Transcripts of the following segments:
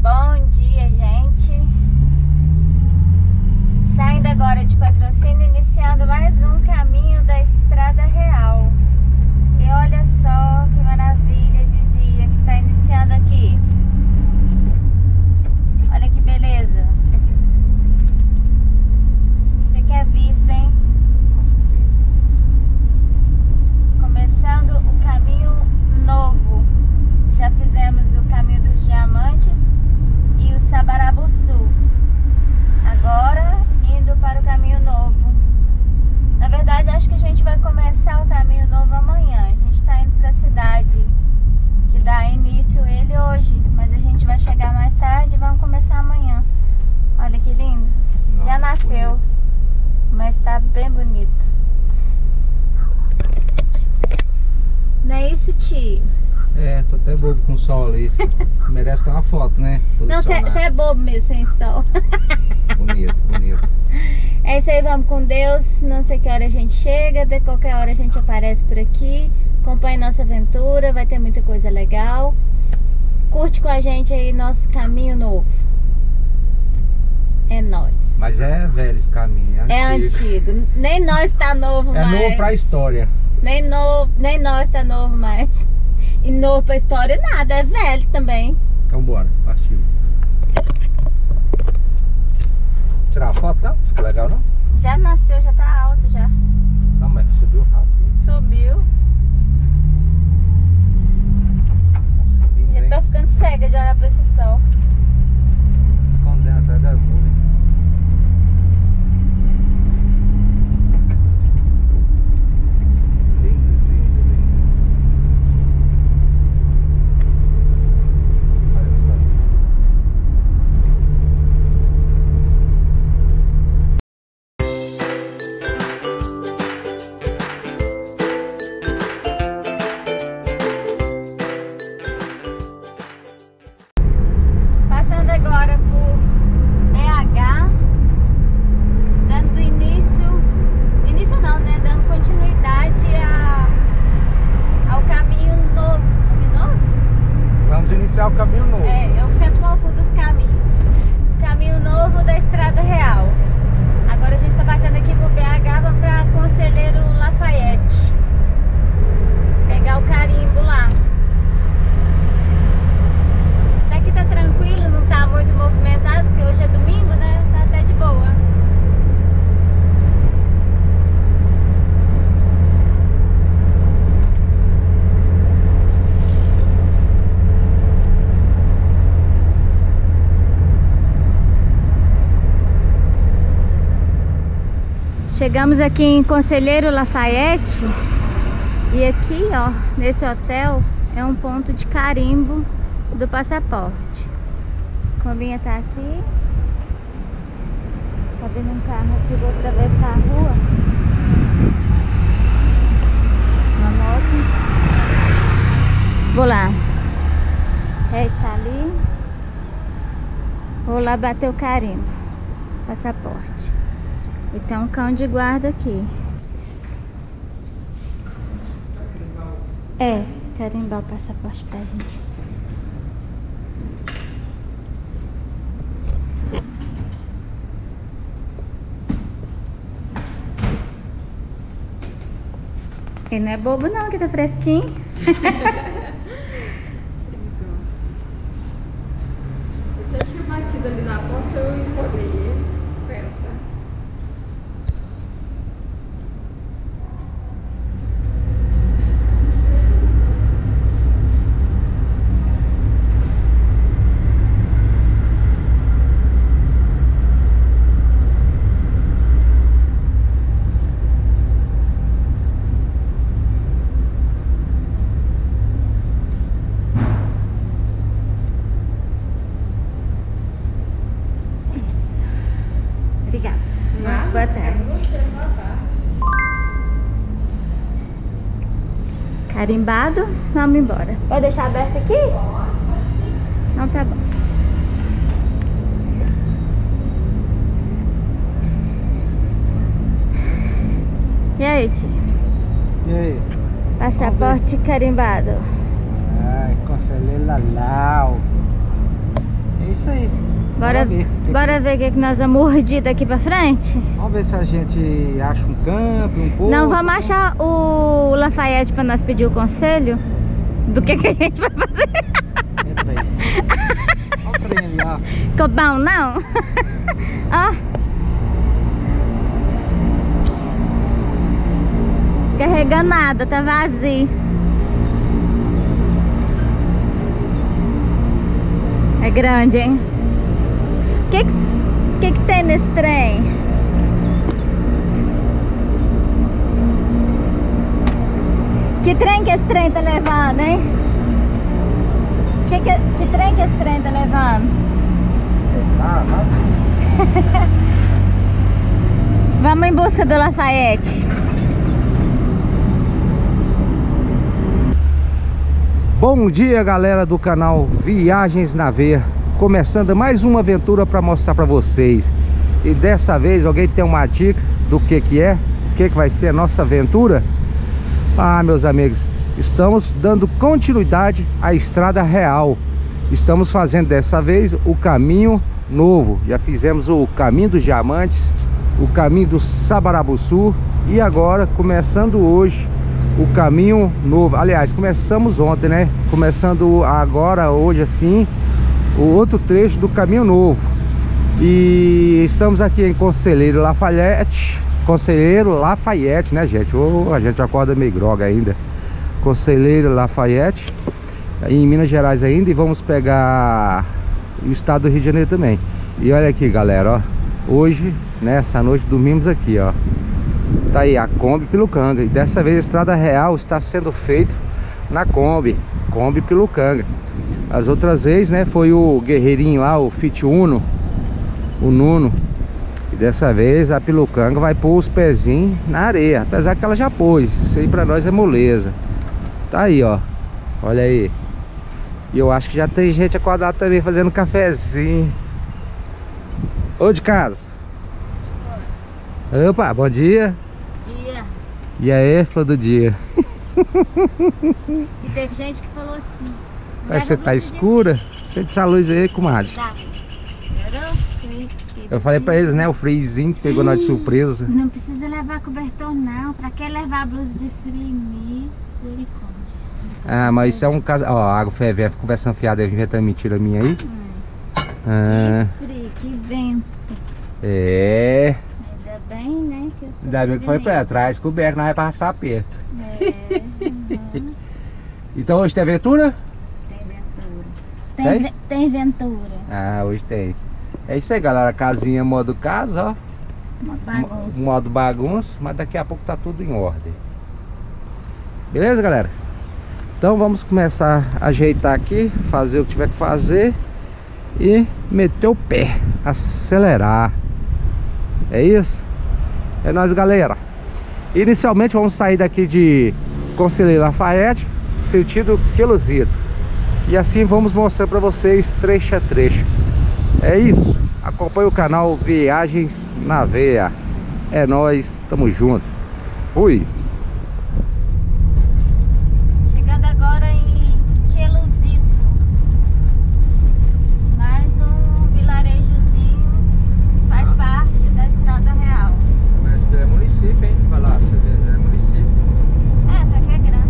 Bom dia, gente. Saindo agora de Patrocínio, iniciando mais um caminho da Estrada Real. E olha só que maravilha de dia que está iniciando aqui. Olha que beleza. Isso aqui é vista, hein? Começando o caminho novo. Já fizemos o caminho dos Diamantes e o Sabarabuçu. Agora indo para o caminho novo. Na verdade, acho que a gente vai começar o caminho novo amanhã. A gente está indo para a cidade que dá início ele hoje, mas a gente vai chegar mais tarde e vamos começar amanhã. Olha que lindo. Já nasceu, mas está bem bonito. Não é isso, tio? É, tô até bobo com o sol ali. Merece ter uma foto, né? Não, você é bobo mesmo sem sol. Bonito, bonito. É isso aí, vamos com Deus. Não sei que hora a gente chega, de qualquer hora a gente aparece por aqui. Acompanhe nossa aventura, vai ter muita coisa legal. Curte com a gente aí nosso caminho novo. É nóis. Mas é velho esse caminho, É antigo. Nem nós tá novo mais. É novo pra história. Nem nós tá novo mais. E novo pra história nada, é velho também. Então bora, partiu. Tirar a foto, tá? Fica legal, não? Já nasceu, já tá alto já. Não, mas subiu rápido. Subiu. Nossa, lindo, Já hein? tô ficando cega de olhar pra esse sol. Escondendo atrás das nuvens. Lindo, lindo, lindo. Olha só. Passando agora por BH, dando início não, né? Dando continuidade ao caminho novo. Caminho novo? Vamos iniciar o caminho novo. É, eu sempre confundo os caminhos. O caminho novo da Estrada Real. Agora a gente tá passando aqui por BH, vamos pra Conselheiro Lafayette. Pegar o carimbo lá. Daqui tá tranquilo, não tá muito movimentado, porque hoje é domingo, né? Tá até de boa. Chegamos aqui em Conselheiro Lafayette e aqui, ó, nesse hotel é um ponto de carimbo do passaporte. Combinha tá aqui. Tá vendo um carro aqui, vou atravessar a rua. Uma moto. Vou lá. Está ali. Vou lá bater o carimbo. Passaporte. E tem um cão de guarda aqui. É, carimbar o passaporte pra gente. Ele não é bobo não, que tá fresquinho. Se eu tinha batido ali na porta, eu empolguei ele. Pera. Obrigada. Boa tarde. Carimbado, vamos embora. Pode deixar aberto aqui? Não, tá bom. E aí, tio? E aí? Passaporte carimbado. Ai, Conselheiro Lalau. É isso aí. Bora ver o que nós vamos morder daqui pra frente? Vamos ver se a gente acha um campo, um pouco. Não, vamos achar o Lafayette pra nós pedir o conselho do que a gente vai fazer. Entra aí. Olha o trem ali, ó. Ficou bom, não? Ó. Carregando nada, tá vazio. É grande, hein? O que tem nesse trem? Que trem que esse trem tá levando, hein? Que trem que esse trem tá levando? Tá vazio. Vamos em busca do Lafayette. Bom dia, galera do canal Viagens na Veia. Começando mais uma aventura para mostrar para vocês. E dessa vez alguém tem uma dica do que é? O que vai ser a nossa aventura? Ah, meus amigos, estamos dando continuidade à Estrada Real. Estamos fazendo dessa vez o caminho novo. Já fizemos o caminho dos Diamantes, o caminho do Sabarabuçu e agora, começando hoje, o caminho novo. Aliás, começamos ontem, né? Começando agora, hoje assim, o outro trecho do caminho novo. E estamos aqui em Conselheiro Lafayette. Conselheiro Lafayette, né, gente? A gente acorda meio groga ainda. Conselheiro Lafayette, em Minas Gerais ainda. E vamos pegar o estado do Rio de Janeiro também. E olha aqui, galera, ó. Hoje, nessa noite, dormimos aqui, ó. Tá aí a Kombi Pilucanga. E dessa vez a Estrada Real está sendo feita na Kombi Pilucanga. As outras vezes, né, foi o guerreirinho lá, o Fit Uno, o Nuno. E dessa vez a Pilucanga vai pôr os pezinhos na areia, apesar que ela já pôs. Isso aí pra nós é moleza. Tá aí, ó. Olha aí. E eu acho que já tem gente acordada também fazendo cafezinho. Ô, de casa. Opa, bom dia. Dia. E aí, flor do dia. E teve gente que falou assim: Mas você tá escura? Sente essa luz aí, comadre. Tá. Eu falei pra eles, né? O friozinho que pegou nós de surpresa. Não precisa levar cobertor, não. Pra que levar a blusa de frio? Misericórdia. Ah, mas isso é um caso. Ó, a água fervendo, conversando fiada, deve inventar mentira minha aí. Ah, Que frio, que vento. é. Ainda bem, né? Que eu sou. Ainda bem que foi pra trás, coberto, nós vai passar aperto. É. Então hoje tem aventura? Tem aventura. Tem aventura. Ah, hoje tem. É isso aí, galera. Casinha modo casa, ó. Uma bagunça. Modo bagunça, mas daqui a pouco tá tudo em ordem. Beleza, galera? Então vamos começar a ajeitar aqui, fazer o que tiver que fazer e meter o pé, acelerar. É isso? É nóis, galera. Inicialmente vamos sair daqui de Conselheiro Lafayette, sentido Queluzito. E assim vamos mostrar para vocês trecho a trecho. É isso. Acompanhe o canal Viagens na Veia. É nóis, tamo junto. Fui. Chegando agora em Queluzito. Mais um vilarejozinho. Faz parte da Estrada Real. Mas que é município, hein? Vai lá, pra você ver, é município. É, até que é grande.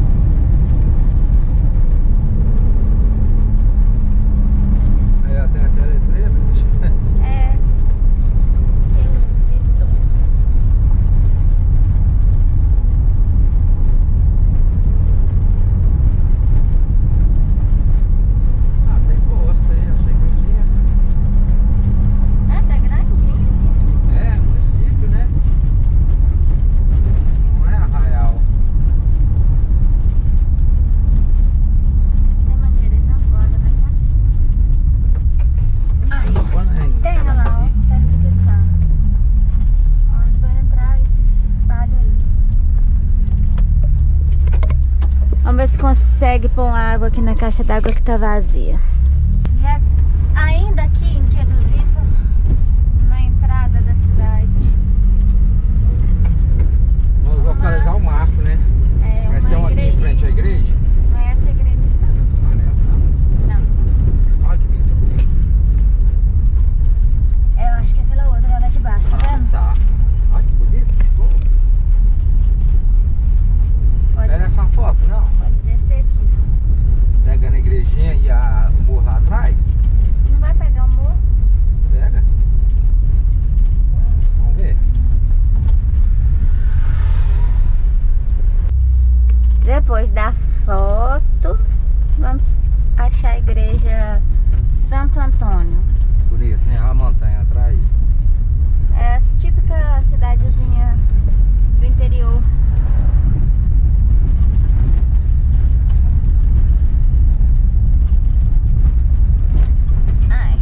Aí ó, tem até a letreira. É. Queluzito. Ah, tem posto aí, achei que não tinha. É, tá grandinho aqui. É, município, né? Não é arraial. Tem mangueira aí na borda, né, Caixa? Tem, olha lá, ó. Tá etiquetado. Onde vai entrar esse palho aí? Vamos ver se consegue pôr água aqui na caixa d'água que tá vazia. E ainda aqui em Queluzito, na entrada da cidade. Vamos localizar o marco, né? É Mas tem uma uma aqui em igreja. frente à igreja? Não é essa igreja, não. Não é essa, não? Não. Olha que vista bonita. Depois da foto, vamos achar a igreja Santo Antônio. Bonito, né? A montanha atrás. É a típica cidadezinha do interior. Ai.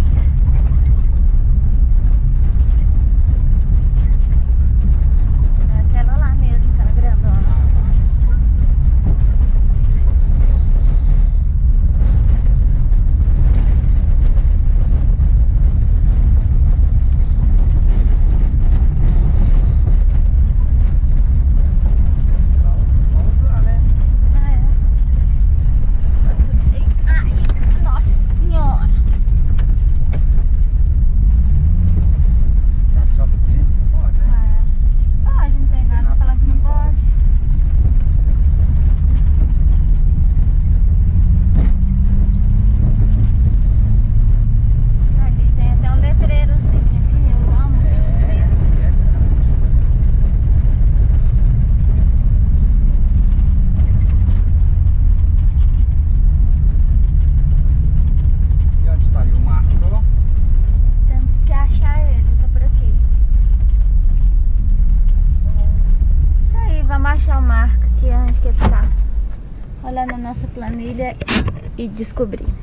É aquela lá mesmo, aquela grandona. Vamos lá, né? Pode subir. Ai, nossa senhora. Será que sobe aqui? Pode, né? Pode, não tem nada falando que não pode. Ali tem até um letreirozinho ali. Eu amo aquele E onde estaria o Marco? Temos que achar ele, tá por aqui. Isso aí, vamos achar o Marco aqui, onde que ele tá. Olhar na nossa planilha e descobrir.